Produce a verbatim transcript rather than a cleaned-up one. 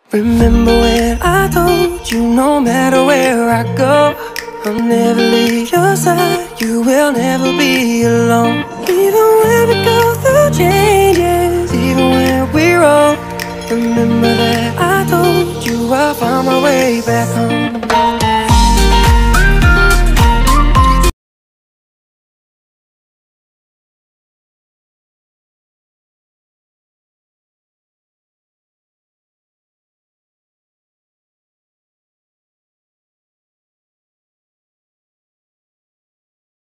Remember when I told you no matter where I go, I'll never leave your side, you will never be alone. Even when we go through changes, even when we're old, remember that I told you I'll find my way back home.